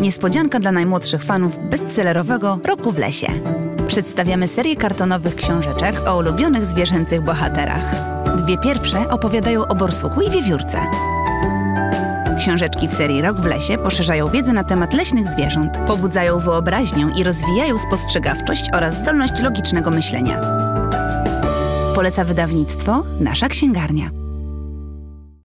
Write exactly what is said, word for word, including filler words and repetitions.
Niespodzianka dla najmłodszych fanów bestsellerowego Roku w lesie. Przedstawiamy serię kartonowych książeczek o ulubionych zwierzęcych bohaterach. Dwie pierwsze opowiadają o borsuchu i wiewiórce. Książeczki w serii Rok w lesie poszerzają wiedzę na temat leśnych zwierząt, pobudzają wyobraźnię i rozwijają spostrzegawczość oraz zdolność logicznego myślenia. Poleca wydawnictwo Nasza Księgarnia.